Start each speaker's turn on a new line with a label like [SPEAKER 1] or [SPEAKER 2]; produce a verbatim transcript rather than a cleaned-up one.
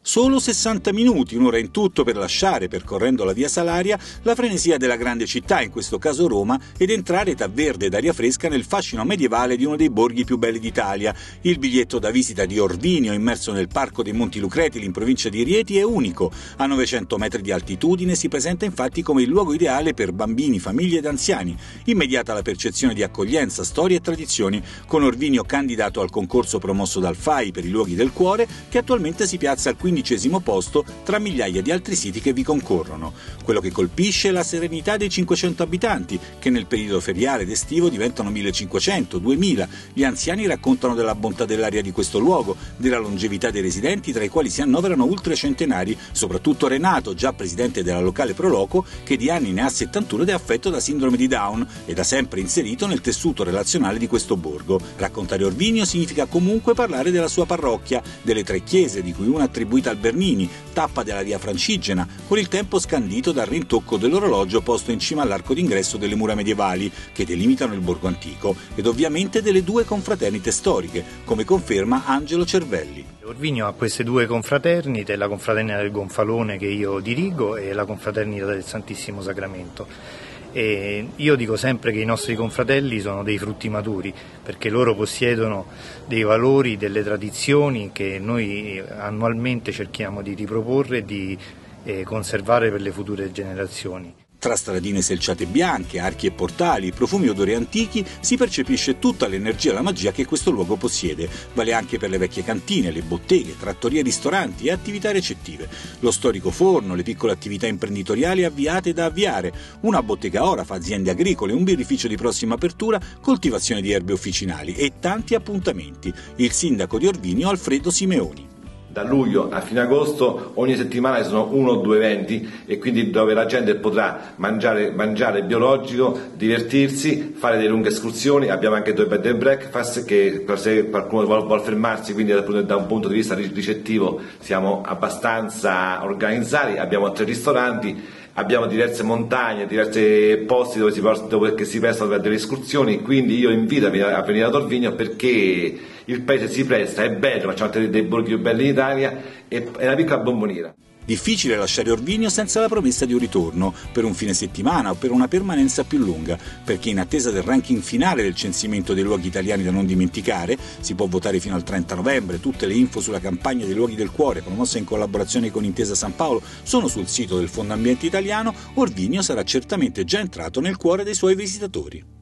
[SPEAKER 1] Solo sessanta minuti, un'ora in tutto per lasciare, percorrendo la via Salaria, la frenesia della grande città, in questo caso Roma, ed entrare da verde ed aria fresca nel fascino medievale di uno dei borghi più belli d'Italia. Il biglietto da visita di Orvinio, immerso nel Parco dei Monti Lucretili in provincia di Rieti, è unico. A novecento metri di altitudine si presenta infatti come il luogo ideale per bambini, famiglie ed anziani. Immediata la percezione di accoglienza, storie e tradizioni, con Orvinio candidato al concorso promosso dal F A I per i luoghi del cuore, che attualmente si piazza al quindicesimo posto tra migliaia di altri siti che vi concorrono. Quello che colpisce è la serenità dei cinquecento abitanti, che nel periodo feriale ed estivo diventano millecinquecento, duemila. Gli anziani raccontano della bontà dell'aria di questo luogo, della longevità dei residenti, tra i quali si annoverano ultracentenari, soprattutto Renato, già presidente della locale Proloco, che di anni ne ha settantuno ed è affetto da sindrome di Down e da sempre inserito nel tessuto relazionale di questo borgo. Raccontare Orvinio significa comunque parlare della sua parrocchia, delle tre chiese, di cui una attribuita al Bernini, tappa della via Francigena, con il tempo scandito dal rintocco dell'orologio posto in cima all'arco d'ingresso delle mura medievali, che delimitano il borgo antico, ed ovviamente delle due confraternite storiche, come conferma Angelo Cervelli.
[SPEAKER 2] Orvinio ha queste due confraternite, la confraternita del Gonfalone che io dirigo e la confraternita del Santissimo Sacramento. E io dico sempre che i nostri confratelli sono dei frutti maturi, perché loro possiedono dei valori, delle tradizioni che noi annualmente cerchiamo di riproporre e di eh, conservare per le future generazioni.
[SPEAKER 1] Tra stradine selciate bianche, archi e portali, profumi e odori antichi si percepisce tutta l'energia e la magia che questo luogo possiede. Vale anche per le vecchie cantine, le botteghe, trattorie, ristoranti e attività recettive. Lo storico forno, le piccole attività imprenditoriali avviate da avviare, una bottega orafa, aziende agricole, un birrificio di prossima apertura, coltivazione di erbe officinali e tanti appuntamenti. Il sindaco di Orvinio, Alfredo Simeoni.
[SPEAKER 3] Da luglio a fine agosto ogni settimana ci sono uno o due eventi e quindi dove la gente potrà mangiare, mangiare biologico, divertirsi, fare delle lunghe escursioni. Abbiamo anche due bed and breakfast che se qualcuno vuole, vuole fermarsi, quindi da un punto di vista ricettivo siamo abbastanza organizzati. Abbiamo tre ristoranti, abbiamo diverse montagne, diversi posti dove si, dove si prestano per delle escursioni, quindi io invito a venire, a venire ad Orvinio perché il paese si presta, è bello, facciamo dei, dei borghi più belli in Italia, è una piccola bomboniera.
[SPEAKER 1] Difficile lasciare Orvinio senza la promessa di un ritorno, per un fine settimana o per una permanenza più lunga, perché in attesa del ranking finale del censimento dei luoghi italiani da non dimenticare, si può votare fino al trenta novembre, tutte le info sulla campagna dei luoghi del cuore, promossa in collaborazione con Intesa San Paolo, sono sul sito del Fondo Ambiente Italiano. Orvinio sarà certamente già entrato nel cuore dei suoi visitatori.